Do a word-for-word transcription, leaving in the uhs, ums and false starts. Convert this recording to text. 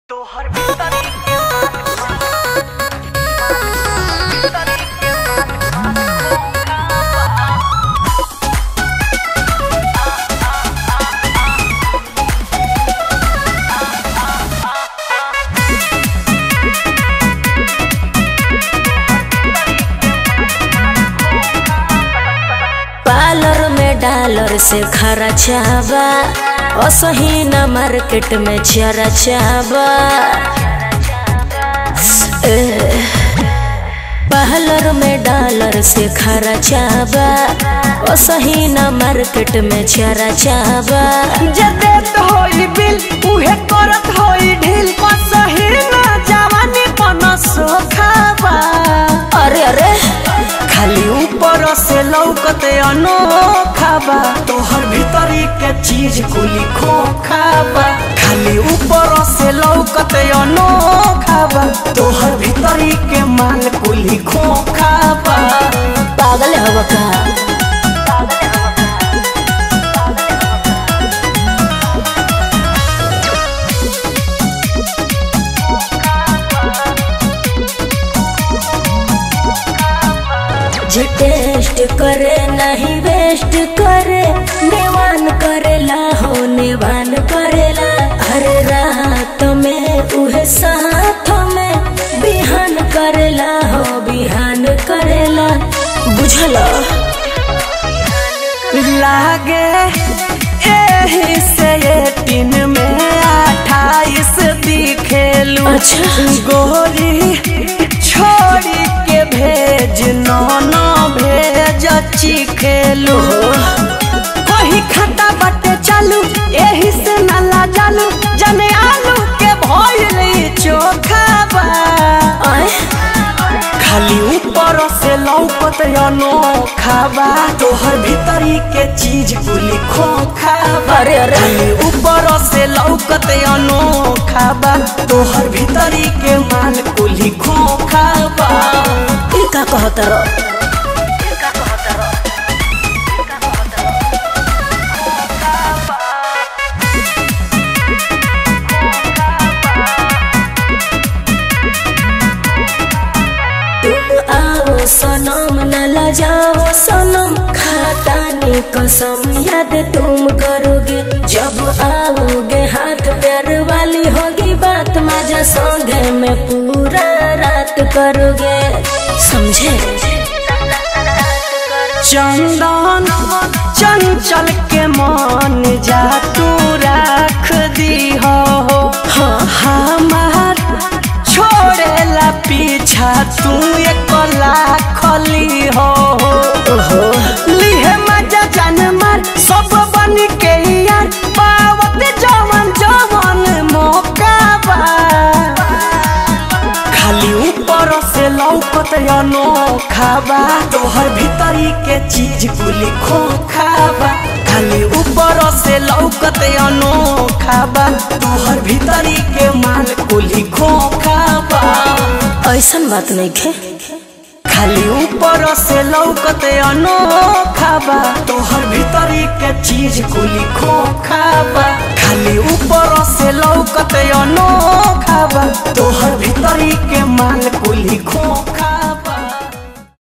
तोहर भीतरी के मान भीतरी के मान पार्लर में डॉलर से खर्चावा असही न मार्केट में चर्चावा। पार्लर में डॉलर से खर्चावा असही न मार्केट में चर्चावा। जदे तो होई बिल उहे करत होई ढील कसही ना जवानी पन सोखावा। अरे अरे खाली ऊपर से लौकते अनोखाबा तोहर भीतरी के चीज कुली खोखाबा। खाली ऊपर से लौकते अनोखाबा तोहर भीतरी के माल कुली खोखाबा। पागल हवा का जे टेस्ट करे नहीं वेस्ट करे नेवान करेला हो नेवान करेला। हर रात में उहे साथ में बिहान करेला हो बिहान करेला। बुझला लागे एही से ये तीन में अट्ठाईस दिखेलू। अच्छा गोरी छोड़ी के भेज नो नो भेज चिखेलू। कहीं खाता बटे चालू एही से नाला जालू जने आलू के भइल चोखाबा। खाली ऊपर से लौकत अनोखाबा तोहर भीतरी के चीज कुली खोखाबा। अरे अरे खाली ऊपर से लौकत अनोखाबा तोहर भीतरी के माल कुली खोखाबा। ई का कहत रो सनम न लजाओ सनम खातानी कसम याद तुम करोगे जब आओगे हाथ पैर वाली होगी बात मजा संगे में पूरा रात करोगे समझे। चंदन चंचल के मन जा तू रख दी हो हमार छोड़ेला पीछा तू एक लाखली हो। लिहे मजा जान मार सब बन के यार पावत जवन जवन मौकाबा। खाली ऊपर से लौकत अनोखाबा तोहर भीतरी के चीज कुली खोखाबा। खाली ऊपर से लौकत अनोखाबा तोहर भीतरी के माल कुली खोखाबा। ऐसन बात नहीं खे खाली ऊपर से लौकत अनोखाबा तोहर भीतरी के चीज कुली खोखाबा। खाली ऊपर से लौकत अनोखाबा तोहर भीतरी के माल कुली खोखाबा।